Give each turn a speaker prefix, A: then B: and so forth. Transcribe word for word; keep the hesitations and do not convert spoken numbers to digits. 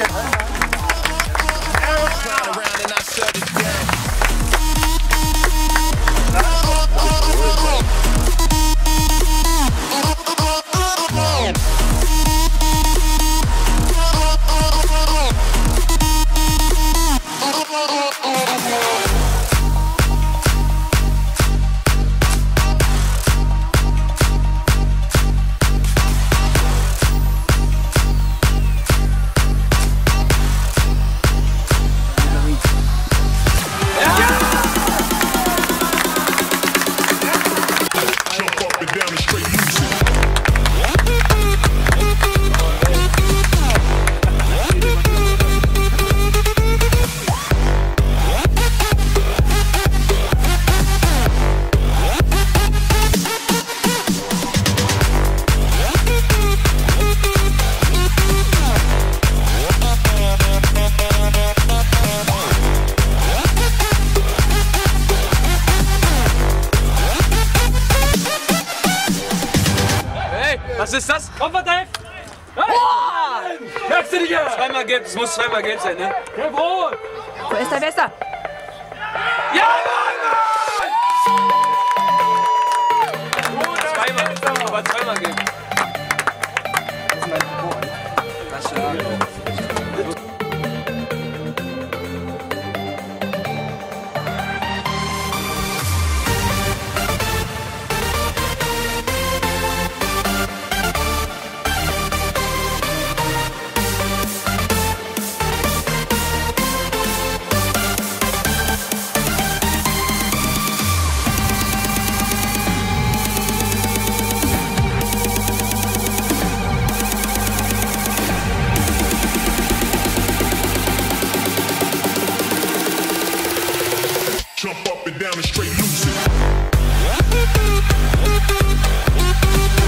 A: Was ist das? Opfer, Dave! Hey! Merkst du nicht? Zweimal gelb, es muss zweimal gelb sein, ne? Gelb-rot!
B: Wo ist der Besser?
A: Ja, Mann! Zweimal, aber zweimal gelb. Das ist mein Trikot. Das ist schade.
C: Jump up and down and straight lose it.